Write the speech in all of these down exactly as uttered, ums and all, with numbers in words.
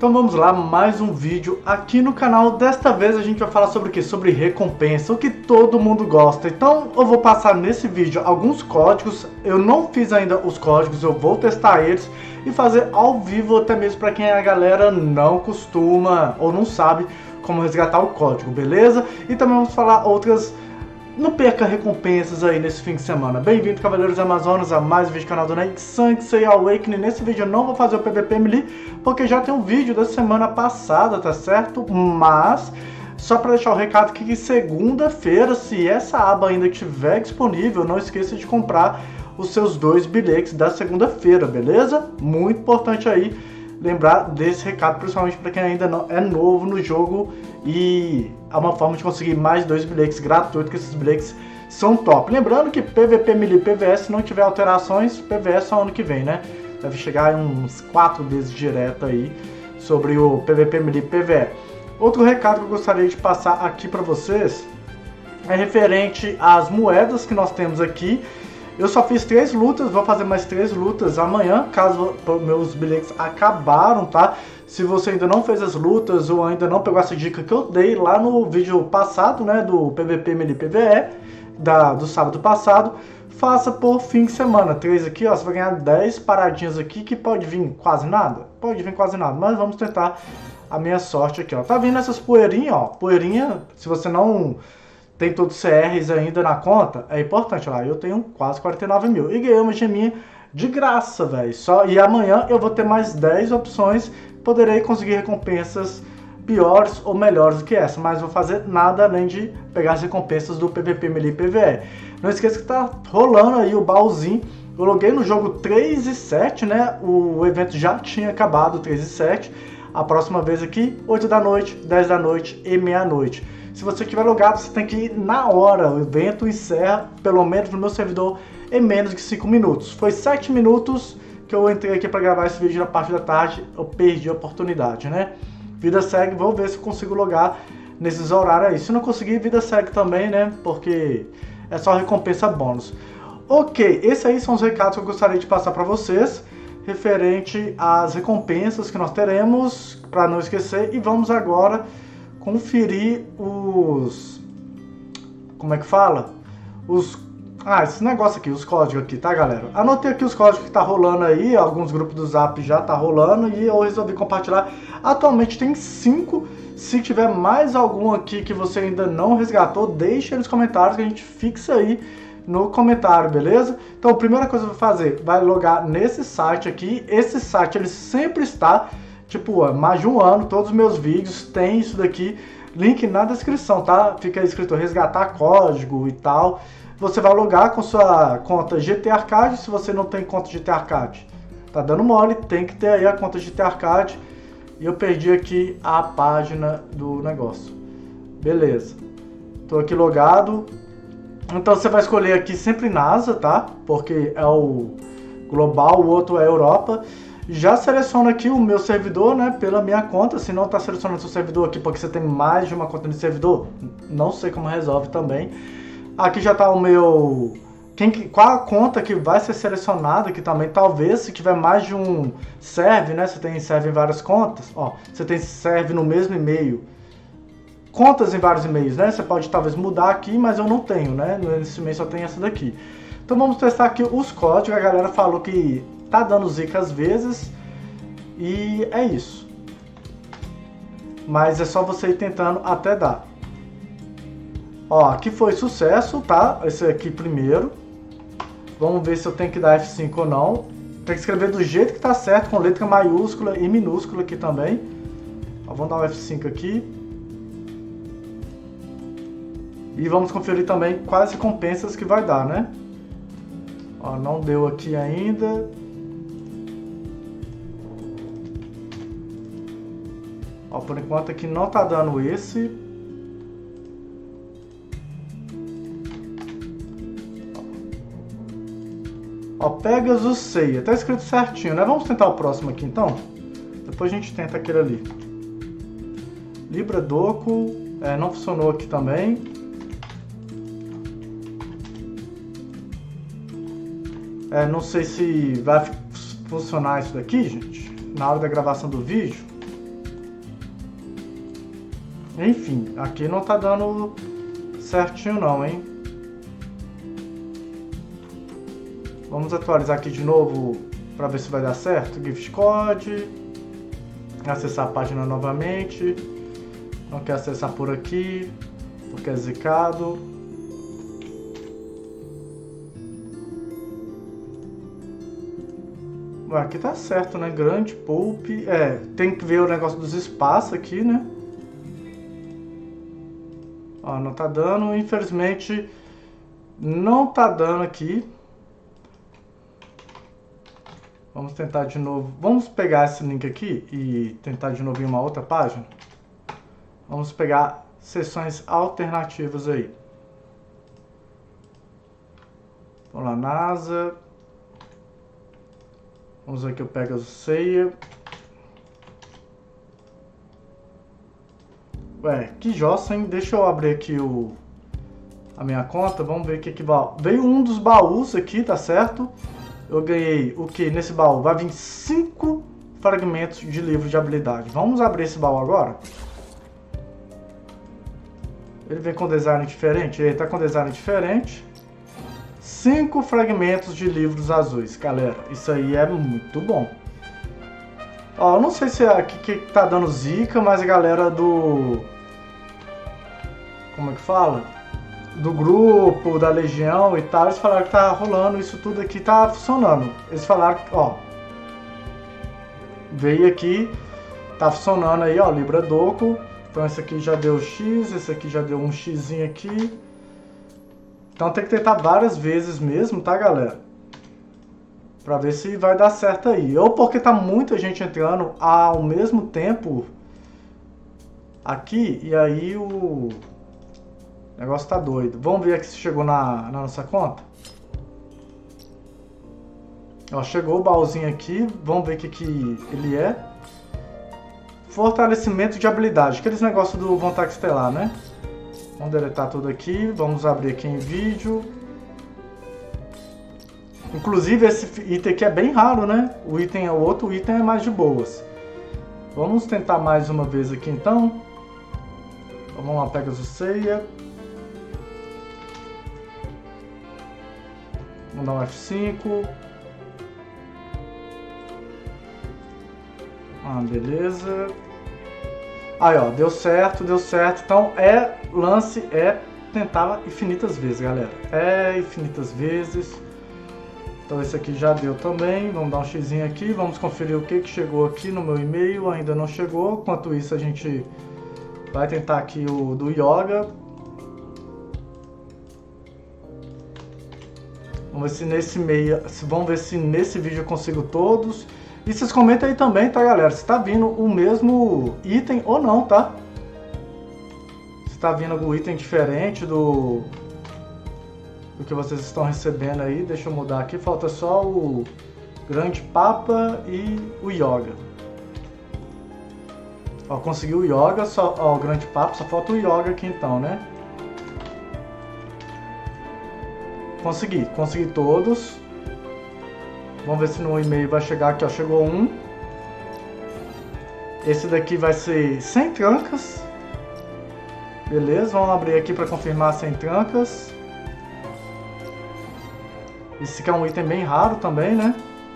Então vamos lá, mais um vídeo aqui no canal. Desta vez a gente vai falar sobre o que? Sobre recompensa, o que todo mundo gosta. Então eu vou passar nesse vídeo alguns códigos. Eu não fiz ainda os códigos, eu vou testar eles e fazer ao vivo, até mesmo para quem a galera não costuma ou não sabe como resgatar o código, beleza? E também vamos falar outras... Não perca recompensas aí nesse fim de semana. Bem-vindo, Cavaleiros Amazonas, a mais um vídeo do canal do Night Sanctuary Awakening. Nesse vídeo eu não vou fazer o P V P Melee, porque já tem um vídeo da semana passada, tá certo? Mas, só para deixar o recado aqui que segunda-feira, se essa aba ainda estiver disponível, não esqueça de comprar os seus dois bilhetes da segunda-feira, beleza? Muito importante aí lembrar desse recado, principalmente para quem ainda não é novo no jogo, e é uma forma de conseguir mais dois bilhetes gratuitos, que esses bilhetes são top. Lembrando que P V P Melee e P V S, se não tiver alterações, P V S só ano que vem, né? Deve chegar em uns quatro vezes direto aí sobre o P V P Melee e P V E. Outro recado que eu gostaria de passar aqui para vocês é referente às moedas que nós temos aqui. Eu só fiz três lutas, vou fazer mais três lutas amanhã, caso meus bilhetes acabaram, tá? Se você ainda não fez as lutas ou ainda não pegou essa dica que eu dei lá no vídeo passado, né, do P V P Melee P V E, da, do sábado passado, faça por fim de semana. Três aqui, ó, você vai ganhar dez paradinhas aqui, que pode vir quase nada, pode vir quase nada, mas vamos tentar a minha sorte aqui, ó. Tá vindo essas poeirinhas, ó, poeirinha, se você não... tem todos os C Rs ainda na conta, é importante lá. Eu tenho quase quarenta e nove mil e ganhei uma geminha de graça, velho. Só e amanhã eu vou ter mais dez opções, poderei conseguir recompensas piores ou melhores do que essa, mas vou fazer nada além de pegar as recompensas do P V P Melee e P V E. Não esqueça que tá rolando aí o baúzinho. Eu loguei no jogo três e sete, né? O evento já tinha acabado, três e sete. A próxima vez aqui, oito da noite, dez da noite e meia-noite. Se você tiver logado, você tem que ir na hora. O evento encerra, pelo menos no meu servidor, em menos de cinco minutos. Foi sete minutos que eu entrei aqui para gravar esse vídeo na parte da tarde. Eu perdi a oportunidade, né? Vida segue, vou ver se eu consigo logar nesses horários aí. Se não conseguir, vida segue também, né? Porque é só recompensa bônus. Ok, esses aí são os recados que eu gostaria de passar para vocês, referente às recompensas que nós teremos, para não esquecer. E vamos agora conferir os... Como é que fala? Os... Ah, esse negócio aqui, os códigos aqui, tá, galera? Anotei aqui os códigos que tá rolando aí, alguns grupos do Zap já tá rolando e eu resolvi compartilhar. Atualmente tem cinco. Se tiver mais algum aqui que você ainda não resgatou, deixa aí nos comentários que a gente fixa aí no comentário, beleza? Então a primeira coisa que eu vou fazer, vai logar nesse site aqui. Esse site, ele sempre está... Tipo, há mais de um ano, todos os meus vídeos tem isso daqui, link na descrição, tá? Fica aí escrito resgatar código e tal. Você vai logar com sua conta G T Arcade, se você não tem conta G T Arcade, tá dando mole, tem que ter aí a conta G T Arcade. E eu perdi aqui a página do negócio. Beleza. Tô aqui logado. Então você vai escolher aqui sempre NASA, tá? Porque é o global, o outro é Europa. Já seleciona aqui o meu servidor, né, pela minha conta. Se não está selecionando seu servidor aqui porque você tem mais de uma conta de servidor, não sei como resolve também. Aqui já está o meu... Quem, qual a conta que vai ser selecionada aqui também. Talvez se tiver mais de um serve, né, você tem serve em várias contas. Ó, você tem serve no mesmo e-mail. Contas em vários e-mails, né? Você pode talvez mudar aqui, mas eu não tenho, né? Nesse e-mail só tem essa daqui. Então vamos testar aqui os códigos. A galera falou que tá dando zica às vezes e é isso. Mas é só você ir tentando até dar. Ó, aqui foi sucesso, tá? Esse aqui primeiro. Vamos ver se eu tenho que dar F cinco ou não. Tem que escrever do jeito que tá certo, com letra maiúscula e minúscula aqui também. Ó, vamos dar um F cinco aqui. E vamos conferir também quais recompensas que vai dar, né? Ó, não deu aqui ainda. Ó, por enquanto aqui não tá dando esse. Ó, Pegasus Seiya. Tá escrito certinho, né? Vamos tentar o próximo aqui então. Depois a gente tenta aquele ali. Libra Doku. É, não funcionou aqui também. É, não sei se vai funcionar isso daqui, gente, na hora da gravação do vídeo. Enfim, aqui não tá dando certinho não, hein? Vamos atualizar aqui de novo para ver se vai dar certo. Gift code. Acessar a página novamente. Não quer acessar por aqui, porque é zicado. Ué, aqui tá certo, né? Grande, pulp. É, tem que ver o negócio dos espaços aqui, né? Ó, não tá dando. Infelizmente, não tá dando aqui. Vamos tentar de novo. Vamos pegar esse link aqui e tentar de novo em uma outra página. Vamos pegar seções alternativas aí. Vamos lá, NASA. Vamos ver que eu pego a ceia. Ué, que jossa, hein? Deixa eu abrir aqui o, a minha conta. Vamos ver o que que vai. Veio um dos baús aqui, tá certo? Eu ganhei o que nesse baú? Vai vir cinco fragmentos de livro de habilidade. Vamos abrir esse baú agora? Ele vem com design diferente? Ele tá com design diferente. Cinco fragmentos de livros azuis. Galera, isso aí é muito bom. Ó, eu não sei se é aqui que tá dando zica, mas a galera do... Como é que fala? Do grupo, da Legião e tal, eles falaram que tá rolando, isso tudo aqui tá funcionando. Eles falaram que, ó, veio aqui, tá funcionando aí, ó, Libra Doco. Então esse aqui já deu X, esse aqui já deu um Xzinho aqui. Então tem que tentar várias vezes mesmo, tá, galera? Pra ver se vai dar certo aí. Ou porque tá muita gente entrando ao mesmo tempo aqui, e aí o... O negócio tá doido. Vamos ver aqui se chegou na, na nossa conta. Ó, chegou o baúzinho aqui. Vamos ver o que, que ele é. Fortalecimento de habilidade. Aqueles negócios do Vontade Estelar, né? Vamos deletar tudo aqui. Vamos abrir aqui em vídeo. Inclusive esse item aqui é bem raro, né? O item, o outro item é mais de boas. Vamos tentar mais uma vez aqui então. Vamos lá, Pegasus Ceia. Vamos dar um F cinco. Ah, beleza. Aí, ó, deu certo, deu certo. Então, é lance é tentar infinitas vezes, galera. É infinitas vezes. Então, esse aqui já deu também. Vamos dar um xizinho aqui. Vamos conferir o que, que chegou aqui no meu e-mail. Ainda não chegou. Enquanto isso, a gente vai tentar aqui o do Yoga. Vamos ver se nesse meio, vamos ver se nesse vídeo eu consigo todos. E vocês comentem aí também, tá, galera? Se tá vindo o mesmo item ou não, tá? Se tá vindo algum item diferente do, do que vocês estão recebendo aí. Deixa eu mudar aqui. Falta só o Grande Papa e o Yoga. Ó, consegui o Yoga, só, ó, o Grande Papa. Só falta o Yoga aqui então, né? Consegui, consegui todos. Vamos ver se no e-mail vai chegar aqui, ó. Chegou um. Esse daqui vai ser sem trancas. Beleza, vamos abrir aqui para confirmar sem trancas. Esse aqui é um item bem raro também, né?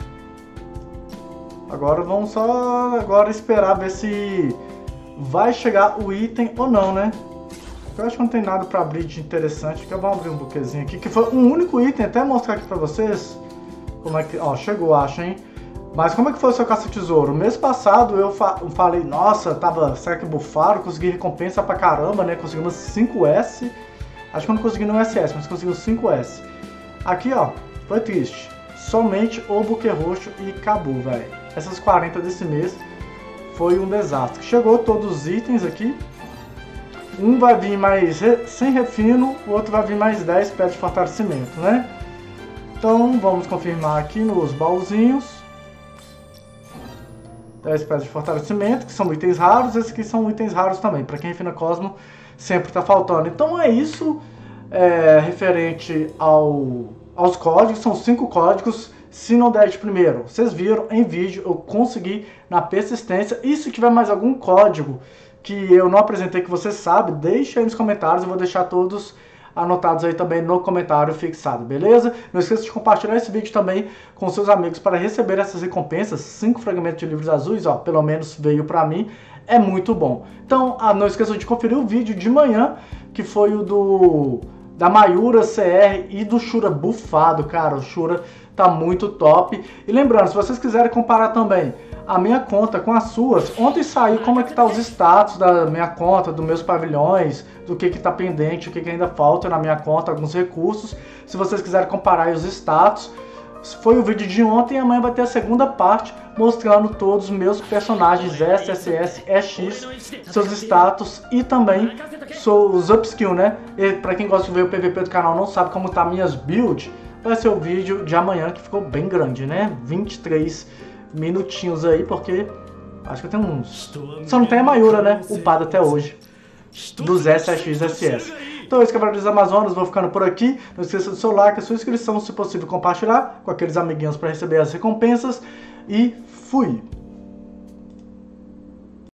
Agora vamos só agora esperar ver se vai chegar o item ou não, né? Eu acho que não tem nada para abrir de interessante, que eu vou abrir um buquezinho aqui, que foi um único item, até mostrar aqui para vocês como é que, ó, chegou, acho, hein? Mas como é que foi o seu caça-tesouro? Mês passado eu fa falei, nossa, tava, será que bufaram? Consegui recompensa pra caramba, né? Conseguimos cinco S, acho que eu não consegui no S S, mas conseguimos cinco S. Aqui, ó, foi triste, somente o buquê roxo e acabou, velho. Essas quarenta desse mês foi um desastre. Chegou todos os itens aqui. Um vai vir mais re... sem refino, o outro vai vir mais dez pedras de fortalecimento, né? Então vamos confirmar aqui nos baúzinhos. dez pedras de fortalecimento, que são itens raros. Esses aqui são itens raros também. Para quem refina Cosmo, sempre está faltando. Então é isso é, referente ao, aos códigos. São cinco códigos. Se não der de primeiro, vocês viram em vídeo, eu consegui na persistência. E se tiver mais algum código que eu não apresentei, que você sabe, deixa aí nos comentários, eu vou deixar todos anotados aí também no comentário fixado, beleza? Não esqueça de compartilhar esse vídeo também com seus amigos para receber essas recompensas, cinco fragmentos de livros azuis, ó, pelo menos veio pra mim, é muito bom. Então, ah, não esqueça de conferir o vídeo de manhã, que foi o do da Mayura C R e do Shura bufado, cara, o Shura tá muito top. E lembrando, se vocês quiserem comparar também a minha conta com as suas, ontem saiu como é que tá os status da minha conta, dos meus pavilhões, do que que tá pendente, o que que ainda falta na minha conta, alguns recursos. Se vocês quiserem comparar aí os status, foi o vídeo de ontem e amanhã vai ter a segunda parte mostrando todos os meus personagens S, S S, E X, seus status e também os upskill, né? E pra quem gosta de ver o P V P do canal não sabe como tá minhas builds, vai ser o vídeo de amanhã que ficou bem grande, né? vinte e três minutinhos aí, porque acho que tem uns... Só não tem a Mayura, né? Upada até hoje, dos S, X, S S. Então, esse Cavaleiro dos Amazonas, vou ficando por aqui. Não esqueça do seu like, a sua inscrição, se possível compartilhar com aqueles amiguinhos para receber as recompensas. E fui!